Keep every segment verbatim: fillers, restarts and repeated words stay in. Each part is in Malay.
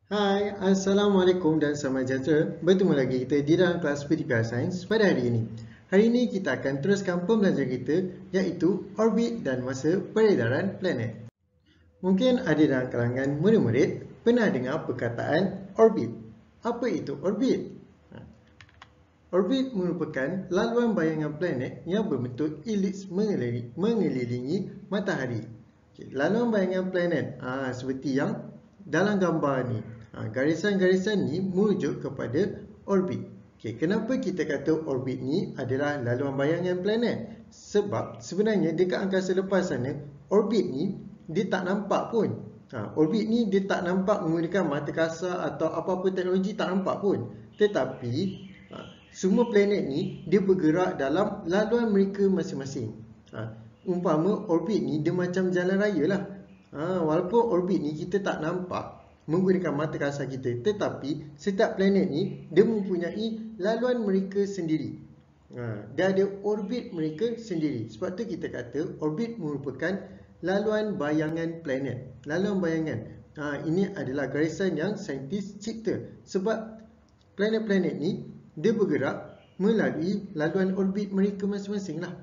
Hai, Assalamualaikum dan selamat sejahtera. Bertemu lagi kita di dalam kelas P T P R Science pada hari ini. Hari ini kita akan teruskan pembelajaran kita iaitu orbit dan masa peredaran planet. Mungkin ada dalam kalangan murid-murid pernah dengar perkataan orbit. Apa itu orbit? Orbit merupakan laluan bayangan planet yang berbentuk elips mengelilingi, mengelilingi matahari. Okay, laluan bayangan planet ah, seperti yang dalam gambar ni. Garisan-garisan ni merujuk kepada orbit. Okay, kenapa kita kata orbit ni adalah laluan bayangan planet? Sebab sebenarnya dekat angkasa lepas sana, orbit ni dia tak nampak pun. Ha, orbit ni dia tak nampak menggunakan mata kasar atau apa-apa teknologi, tak nampak pun. Tetapi ha, semua planet ni dia bergerak dalam laluan mereka masing-masing. Ha, umpama orbit ni dia macam jalan raya lah. Ha, walaupun orbit ni kita tak nampak menggunakan mata kasar kita, tetapi setiap planet ni dia mempunyai laluan mereka sendiri. Ha, dia ada orbit mereka sendiri. Sebab tu kita kata orbit merupakan laluan bayangan planet. Laluan bayangan. Ha, ini adalah garisan yang saintis cipta. Sebab planet-planet ni dia bergerak melalui laluan orbit mereka masing-masing lah.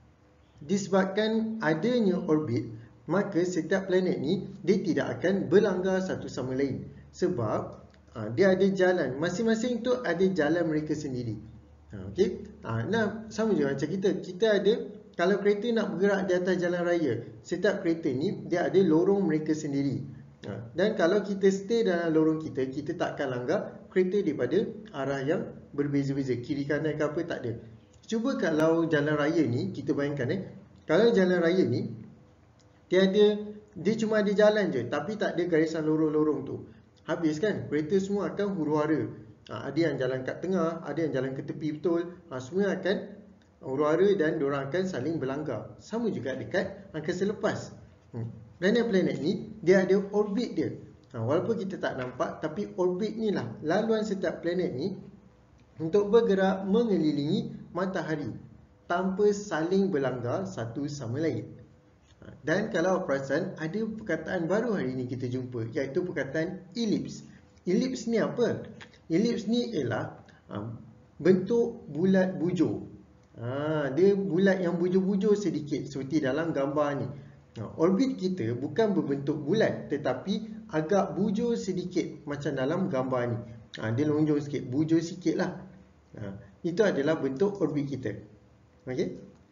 Disebabkan adanya orbit, maka setiap planet ni dia tidak akan berlanggar satu sama lain. Sebab ha, dia ada jalan. Masing-masing tu ada jalan mereka sendiri. Ha, okay? Ha, nah, sama juga macam kita. Kita ada, kalau kereta nak bergerak di atas jalan raya, setiap kereta ni dia ada lorong mereka sendiri. Ha, dan kalau kita stay dalam lorong kita, kita tak akan langgar kereta daripada arah yang berbeza-beza. Kiri kanan ke apa, tak ada. Cuba kalau jalan raya ni, kita bayangkan eh. Kalau jalan raya ni, Dia ada, dia cuma ada jalan je, tapi tak ada garisan lorong-lorong tu. Habis kan, kereta semua akan huru-hara. Ha, ada yang jalan kat tengah, ada yang jalan ke tepi betul. Ha, semua akan huru-hara dan diorang akan saling berlanggar. Sama juga dekat angkasa lepas. Hmm. Planet-planet ni, dia ada orbit dia. Ha, walaupun kita tak nampak, tapi orbit ni lah laluan setiap planet ni untuk bergerak mengelilingi matahari tanpa saling berlanggar satu sama lain. Dan kalau perasan, ada perkataan baru hari ini kita jumpa, iaitu perkataan elips. Elips ni apa? Elips ni ialah ha, bentuk bulat bujur. Ha, dia bulat yang bujur-bujur sedikit seperti dalam gambar ni. Ha, orbit kita bukan berbentuk bulat, tetapi agak bujur sedikit macam dalam gambar ni. Ha, dia lonjong sikit, bujur sikit lah. Ha, itu adalah bentuk orbit kita. Okey?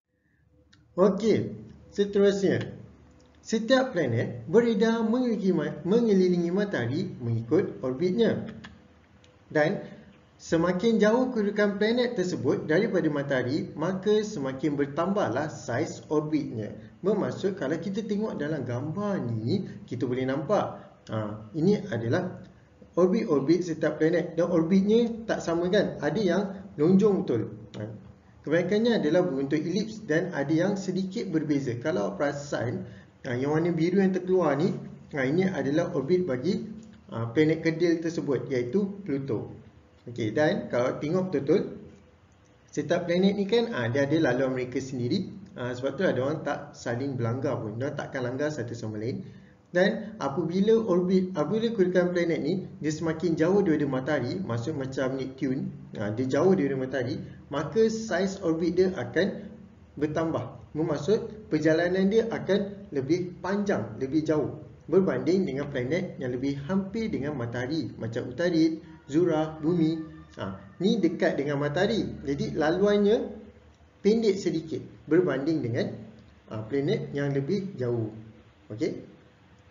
Okey. Seterusnya, setiap planet beredar mengelilingi matahari mengikut orbitnya. Dan semakin jauh kedudukan planet tersebut daripada matahari, maka semakin bertambahlah saiz orbitnya. Bermaksud kalau kita tengok dalam gambar ni, kita boleh nampak ha, ini adalah orbit-orbit setiap planet. Dan orbitnya tak sama kan? Ada yang lonjong betul. Ha, Kebanyakannya adalah berbentuk elips dan ada yang sedikit berbeza. Kalau perasan, yang warna biru yang terkeluar ni, ini adalah orbit bagi planet kedil tersebut, iaitu Pluto. Okey, dan kalau tengok betul-betul, setiap planet ni kan dia ada laluan mereka sendiri. Sebab tu ada orang tak saling berlanggar pun. Dia takkan langgar satu sama lain. Dan apabila orbit, apabila kedudukan planet ni dia semakin jauh daripada matahari, maksud macam Neptune, ha, dia jauh daripada matahari, maka saiz orbit dia akan bertambah. Bermaksud perjalanan dia akan lebih panjang, lebih jauh berbanding dengan planet yang lebih hampir dengan matahari, macam Utarit, Zura, Bumi. Ha, ni dekat dengan matahari, jadi laluannya pendek sedikit berbanding dengan ha, planet yang lebih jauh. Okey.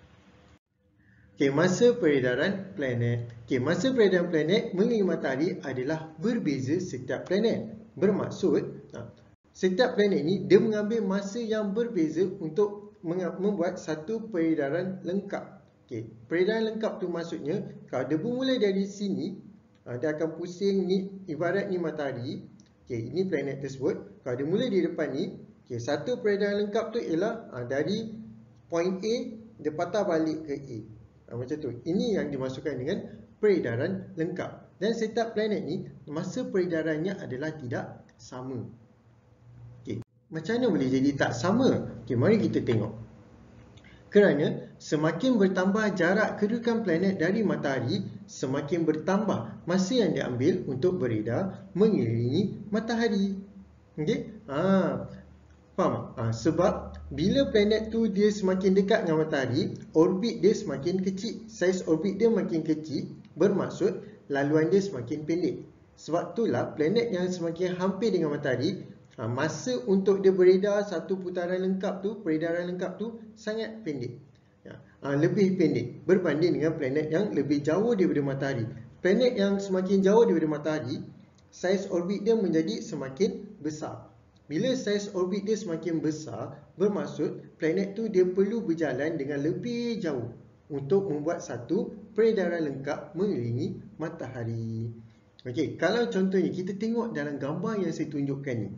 Okay, masa peredaran planet. Okay, masa peredaran planet mengelilingi matahari adalah berbeza setiap planet. Bermaksud, setiap planet ni dia mengambil masa yang berbeza untuk membuat satu peredaran lengkap. Okay, peredaran lengkap tu maksudnya, kalau dia bermula dari sini, dia akan pusing ni, ibarat ni matahari. Okay, ini planet tersebut. Kalau dia mula di depan ni, okay, satu peredaran lengkap tu ialah dari point A, dia patah balik ke A. Ha, macam tu. Ini yang dimasukkan dengan peredaran lengkap. Dan setiap planet ni, masa peredarannya adalah tidak sama. Okay. Macam mana boleh jadi tak sama? Okay, mari kita tengok. Kerana semakin bertambah jarak kedudukan planet dari matahari, semakin bertambah masa yang diambil untuk beredar mengelilingi matahari. Okey? Ha, faham? Ha, sebab bila planet tu dia semakin dekat dengan matahari, orbit dia semakin kecil. Saiz orbit dia makin kecil, bermaksud laluan dia semakin pendek. Sebab itulah planet yang semakin hampir dengan matahari, ha, masa untuk dia beredar satu putaran lengkap tu, peredaran lengkap tu sangat pendek. Ya, ha, lebih pendek berbanding dengan planet yang lebih jauh daripada matahari. Planet yang semakin jauh daripada matahari, saiz orbit dia menjadi semakin besar. Bila saiz orbit dia semakin besar, bermaksud planet tu dia perlu berjalan dengan lebih jauh untuk membuat satu peredaran lengkap mengelilingi matahari. Okey, kalau contohnya kita tengok dalam gambar yang saya tunjukkan ni.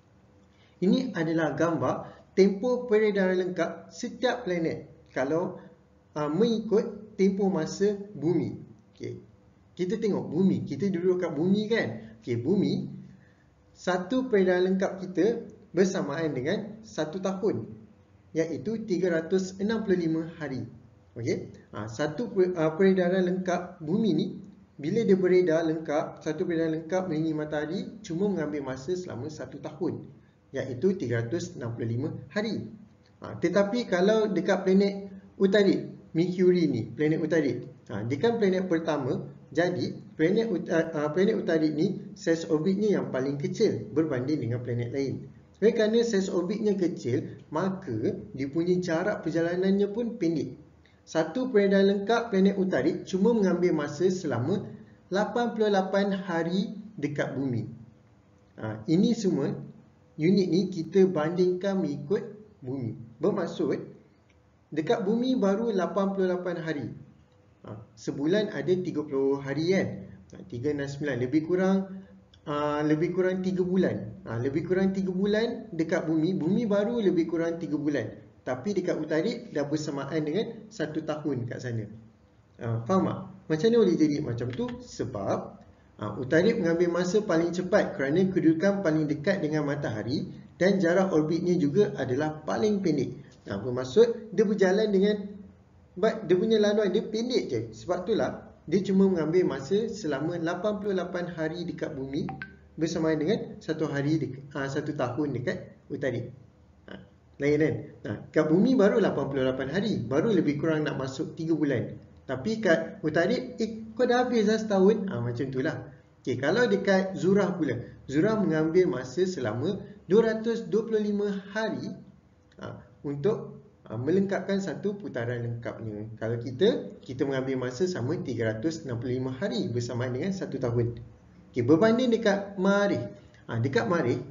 Ini adalah gambar tempoh peredaran lengkap setiap planet kalau uh, mengikut tempoh masa bumi. Okey. Kita tengok bumi, kita duduk kat bumi kan. Okey, bumi satu peredaran lengkap kita bersamaan dengan satu tahun, iaitu tiga ratus enam puluh lima hari. Okey, ha, satu peredaran lengkap bumi ni, bila dia beredar lengkap, satu peredaran lengkap mengelilingi matahari cuma mengambil masa selama satu tahun, iaitu tiga ratus enam puluh lima hari. Ha, tetapi kalau dekat planet Utarid, Mercury ni, planet Utarid, ha, dia kan planet pertama. Jadi planet uh, planet Utarid ni saiz orbitnya yang paling kecil berbanding dengan planet lain. Oleh kerana saiz orbitnya kecil, maka dia punya jarak perjalanannya pun pendek. Satu peredaran lengkap planet Utarid cuma mengambil masa selama lapan puluh lapan hari dekat bumi. Ha, ini semua unit ni kita bandingkan mengikut bumi. Bermaksud dekat bumi baru lapan puluh lapan hari. Ha, sebulan ada tiga puluh hari kan. Ha, tiga enam sembilan lebih kurang uh, lebih kurang tiga bulan. Ha, lebih kurang tiga bulan dekat bumi. Bumi baru lebih kurang tiga bulan. Tapi dekat Utarid dah bersamaan dengan satu tahun kat sana. Ha, faham tak? Macam mana boleh jadi macam tu? Sebab ha, Utarid mengambil masa paling cepat kerana kedudukan paling dekat dengan matahari dan jarak orbitnya juga adalah paling pendek. Ha, bermaksud dia berjalan dengan But dia punya laluan dia pendek je. Sebab itulah dia cuma mengambil masa selama lapan puluh lapan hari dekat bumi bersamaan dengan satu hari dekat, ha, satu tahun dekat Utarid. Ha, lain kan? Nah, kat bumi baru lapan puluh lapan hari, baru lebih kurang nak masuk tiga bulan. Tapi kat Utarid, eh kau dah habis dah setahun. Ha, macam itulah. Okay, kalau dekat Zurah pula, Zurah mengambil masa selama dua ratus dua puluh lima hari ha, untuk melengkapkan satu putaran lengkapnya. Kalau kita, kita mengambil masa sama tiga ratus enam puluh lima hari bersamaan dengan satu tahun. Okay, berbanding dekat Marikh. Ha, dekat Marikh,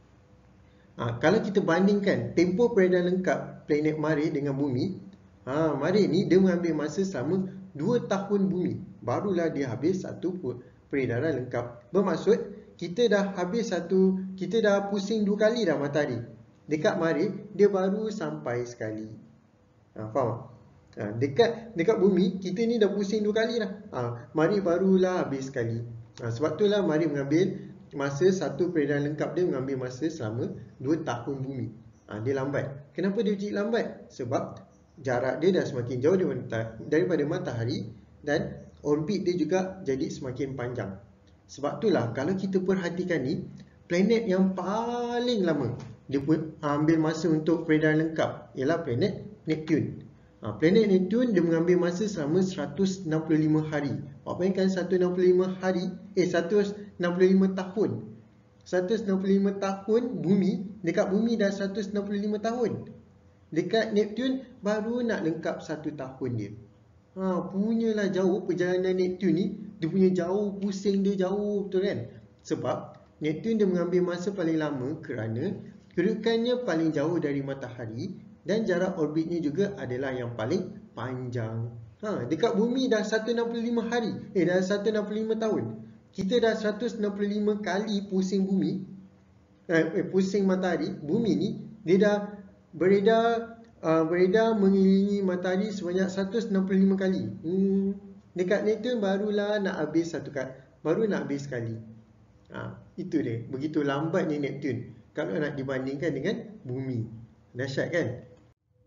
ha, kalau kita bandingkan tempoh peredaran lengkap planet Marikh dengan bumi, ha, Marikh ni dia mengambil masa selama dua tahun bumi. Barulah dia habis satu peredaran lengkap. Bermaksud, kita dah habis satu, kita dah pusing dua kali dah matahari. Dekat Marikh, dia baru sampai sekali. Ha, faham tak? Ha, dekat, dekat bumi, kita ni dah pusing dua kali dah. Ha, Marikh barulah habis sekali. Ha, sebab itulah Marikh mengambil masa satu peredaran lengkap dia mengambil masa selama dua tahun bumi. Ha, dia lambat. Kenapa dia jadi lambat? Sebab jarak dia dah semakin jauh daripada matahari dan orbit dia juga jadi semakin panjang. Sebab itulah kalau kita perhatikan ni, planet yang paling lama dia pun ambil masa untuk peredaran lengkap ialah planet Neptune. Ha, planet Neptune dia mengambil masa selama seratus enam puluh lima hari. Awak bayangkan seratus enam puluh lima hari, eh seratus enam puluh lima tahun. seratus enam puluh lima tahun bumi, dekat bumi dah seratus enam puluh lima tahun. Dekat Neptune baru nak lengkap satu tahun dia. Ha, punyalah jauh perjalanan Neptune ni, dia punya jauh, pusing dia jauh betul kan? Sebab Neptune dia mengambil masa paling lama kerana kedudukannya paling jauh dari matahari dan jarak orbitnya juga adalah yang paling panjang. Ha, dekat bumi dah seratus enam puluh lima hari, eh dah seratus enam puluh lima tahun. Kita dah seratus enam puluh lima kali pusing bumi, eh, pusing matahari. Bumi ni dia dah beredar uh, beredar mengelilingi matahari sebanyak seratus enam puluh lima kali. Hmm, dekat Neptune barulah nak habis satu kali, baru nak habis sekali. Ha, itu dia. Begitu lambatnya Neptune kalau nak dibandingkan dengan bumi. Dahsyat kan?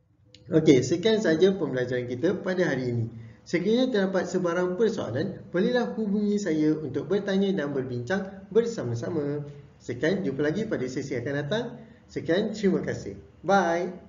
Okey, sekian saja pembelajaran kita pada hari ini. Sekiranya terdapat sebarang persoalan, bolehlah hubungi saya untuk bertanya dan berbincang bersama-sama. Sekian, jumpa lagi pada sesi akan datang. Sekian, terima kasih. Bye.